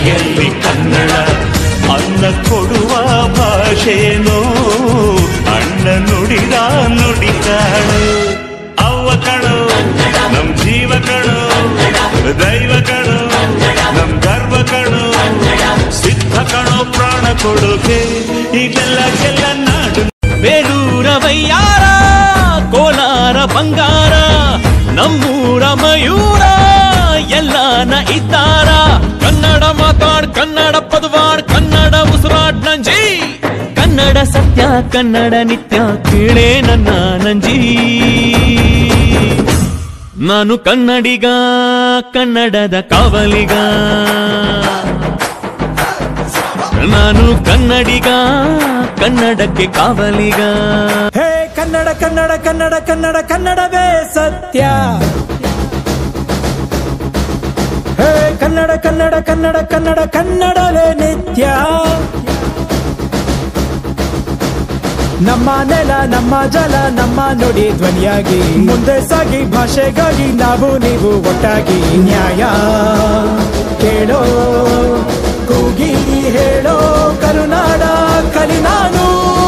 ನುಡಿಯಲ್ಲಿ ಕನ್ನಡ ಅನ್ನ ಕೊಡುವ ಭಾಷೆನೋ ಅಣ್ಣ ನುಡಿದ ನುಡಿ ಕಾಣು ಅವ್ವ ಕಣೋ ನಮ್ ಜೀವ ಕಣೋ ದೈವ ಕಣೋ ನಮ್ ಗರ್ವ ಕಣೋ ಸಿದ್ಧ ಕಣೋ ಪ್ರಾಣ ಕೊಡೋಕೆ ಇದೆಲ್ಲ ನಾಡು ಬೇಲೂರ ವಯ್ಯಾರ ಕೋಲಾರ ಬಂಗಾರ ನಮ್ಮೂರ ಮಯೂರ ಎಲ್ಲಾನ ಇದ್ದಾರ ಕನ್ನಡ ಮಾತಾಡ್ ಕನ್ನಡ ಪದವಾಡ್ ಕನ್ನಡ ಉಸಿರಾಡ್ ನಂಜಿ ಕನ್ನಡ ಸತ್ಯ ಕನ್ನಡ ನಿತ್ಯ ಕೇಳೇ ನನ್ನ ನಂಜಿ ನಾನು ಕನ್ನಡಿಗ ಕನ್ನಡದ ಕಾವಲಿಗ ನಾನು ಕನ್ನಡಿಗ ಕನ್ನಡಕ್ಕೆ ಕಾವಲಿಗ ಹೇ ಕನ್ನಡ ಕನ್ನಡ ಕನ್ನಡ ಕನ್ನಡ ಕನ್ನಡವೇ ಸತ್ಯ ಹೇ ಕನ್ನಡ ಕನ್ನಡ ಕನ್ನಡ ಕನ್ನಡ ಕನ್ನಡವೇ ನಿತ್ಯ ನಮ್ಮ ನೆಲ ನಮ್ಮ ಜಲ ನಮ್ಮ ನುಡಿ ಧ್ವನಿಯಾಗಿ ಮುಂದೆ ಸಾಗಿ ಭಾಷೆಗಾಗಿ ನಾವು ನೀವು ಒಟ್ಟಾಗಿ ನ್ಯಾಯ ಕೇಳೋ ಕೂಗಿ ಹೇಳೋ ಕರುನಾಡ ಕಲಿ ನಾನು